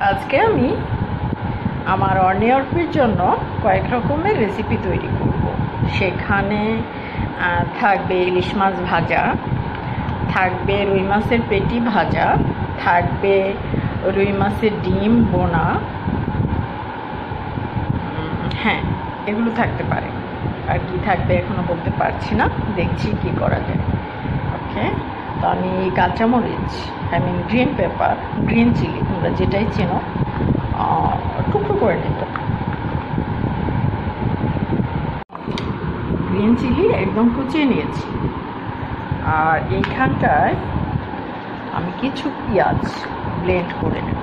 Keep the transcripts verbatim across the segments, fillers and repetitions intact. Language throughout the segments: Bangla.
আজকে আমি আমার অর্নিয়র্পির জন্য কয়েক রকমের রেসিপি তৈরি করব। সেখানে থাকবে ইলিশ মাছ ভাজা, থাকবে রুই মাছের পেটি ভাজা, থাকবে রুই মাছের ডিম বোনা, হ্যাঁ এগুলো থাকতে পারে। আর কি থাকবে এখনো বলতে পারছি না, দেখছি কি করা যায়। ওকে, তো আমি কাঁচামরিচ, I mean green pepper, green chilli, তোমরা যেটাই চেনো, টুকরো করে নেব। গ্রিন চিলি একদম কুচিয়ে নিয়েছি। আর এইখানটায় আমি কিছু পেঁয়াজ ব্লেন্ড করে নেব।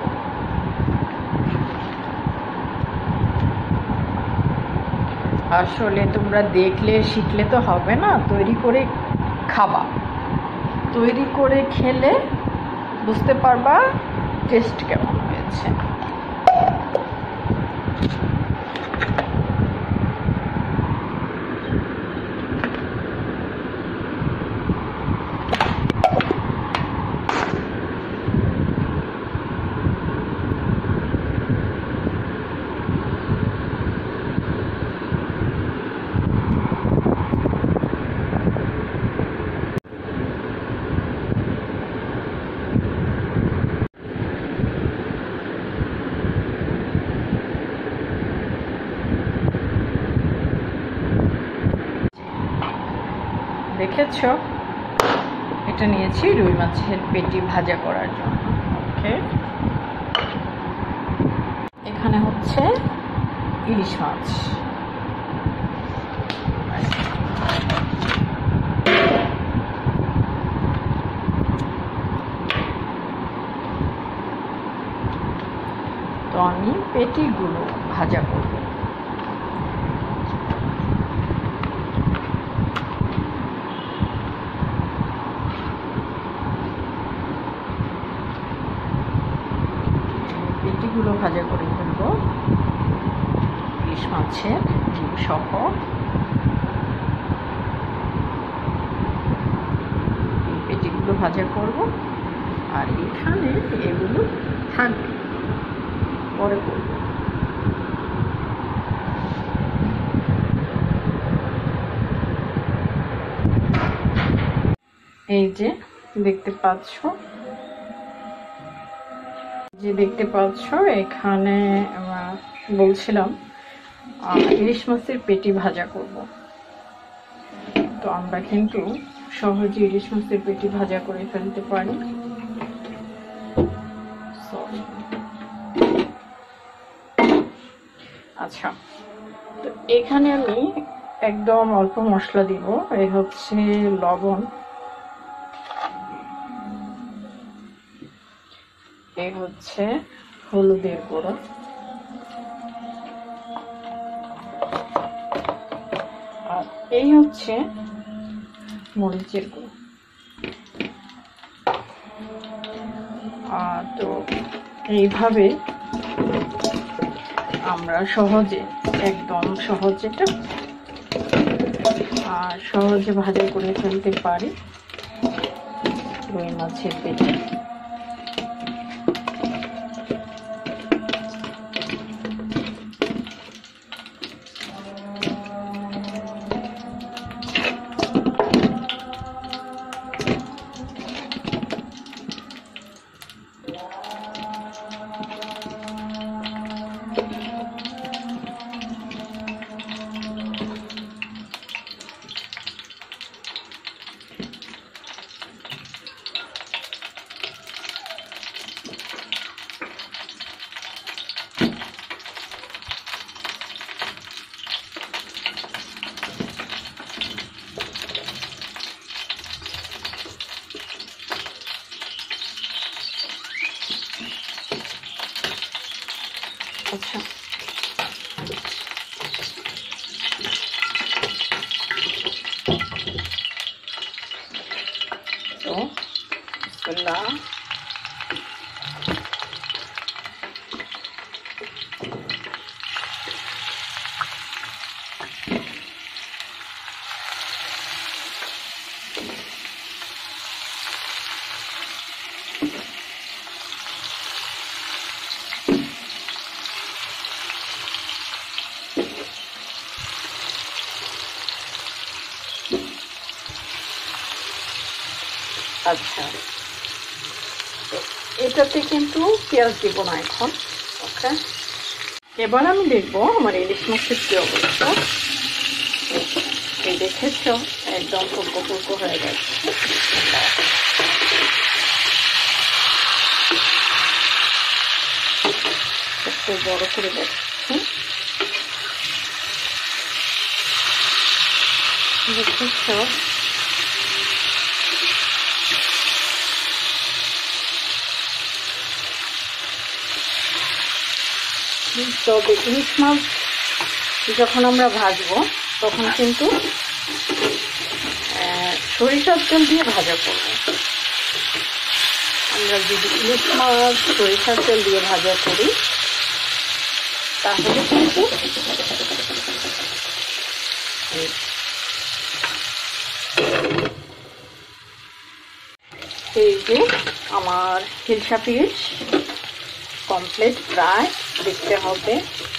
আসলে তোমরা দেখলে শিখলে তো হবে না, তৈরি করে খাবা। তৈরি করে খেলে বুঝতে পারবা টেস্ট কেমন হয়েছে। দেখেছ, এটা নিয়েছি রুই মাছের পেটি ভাজা করার জন্য। ওকে, এখানে হচ্ছে ইলিশ মাছ। তো আমি পেটিগুলো ভাজা করব। পেটিগুলো ভাজা করে ফেলবো ইলিশ মাছের ডিম সহ। এই পেটিগুলো ভাজা করব, আর এখানে এগুলো থাকবে, পরে করব। এই যে দেখতে পাচ্ছ, যে দেখতে পাচ্ছ এখানে বলছিলাম ইলিশ মাছের পেটি ভাজা করব। তো আমরা কিন্তু সহজে ইলিশ মাছের পেটি ভাজা করে ফেলতে পারি। আচ্ছা, তো এখানে আমি একদম অল্প মশলা দিব। এই হচ্ছে লবণ, এই হচ্ছে হলুদের গুঁড়ো, আর এই হচ্ছে মরিচের গুঁড়ো। তো এইভাবে আমরা সহজে, একদম সহজে আর সহজে ভাজা করে ফেলতে পারি রুই মাছের পেটি। আচ্ছা, তো বিসমিল্লাহ। আচ্ছা, এটাতে কিন্তু পেঁয়াজ দিব না এখন। ওকে, এবার আমি দেখবো আমার ইলিশ মাছের কি অবস্থা। এই দেখেছ, একদম ফুলকো ফুলকো হয়ে গেছে। একটু বড় করে দেখছি, দেখেছ তবে ইলিশ মাছ যখন আমরা ভাজবো তখন কিন্তু সরিষার তেল দিয়ে ভাজা করবো। আমরা যদি ইলিশ মাছ সরিষার তেল দিয়ে ভাজা করি তাহলে কিন্তু এই যে আমার হিলসা ফিশ কমপ্লিট প্রায়, দেখতে হবে।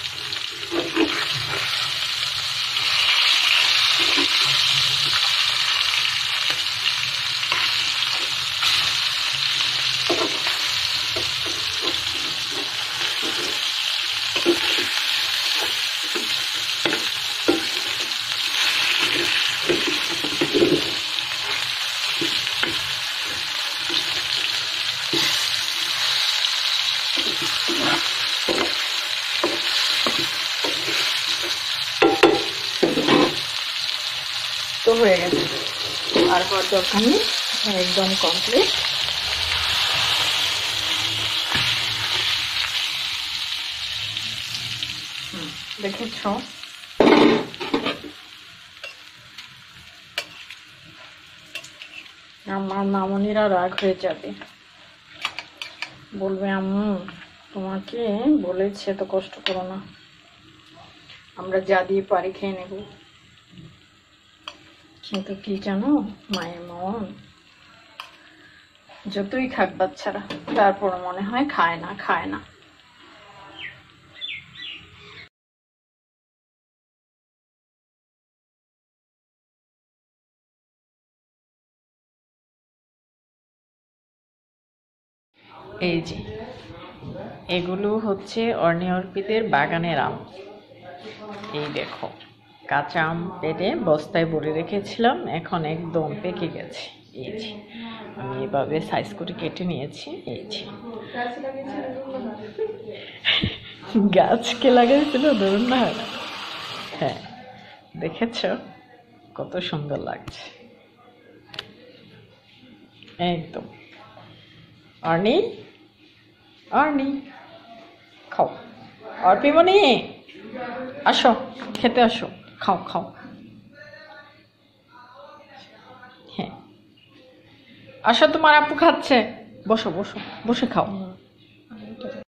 তো হয়ে গেছে, আর হওয়ার দরকার নেই, একদম কমপ্লিট। দেখেছ, আমার মামনিরা রাগ হয়ে যাবে, বলবে আম্মু তোমাকে বলেছে তো কষ্ট করো না, আমরা যা দিয়ে পারি খেয়ে নেব। কিন্তু কি জানো, মায়ের মন যতই খাক বাচ্চারা, তারপর মনে হয় খায় না খায় না। এই যে এগুলো হচ্ছে অর্নি অর্পিতের বাগানের আম। এই দেখো, কাঁচা আম পেড়ে বস্তায় ভরে রেখেছিলাম, এখন একদম পেকে গেছে। এই যে আমি এভাবে সাইজ করে কেটে নিয়েছি। এই যে গাছকে লাগাইছিল ধরুন না, হ্যাঁ দেখেছ কত সুন্দর লাগছে একদম। অর্নি, অর্নি খাও, অর্পিমণি আসো খেতে আসো, খাও খাও। হ্যাঁ আসো, তোমার আপু খাচ্ছে, বসো বসো বসে খাও।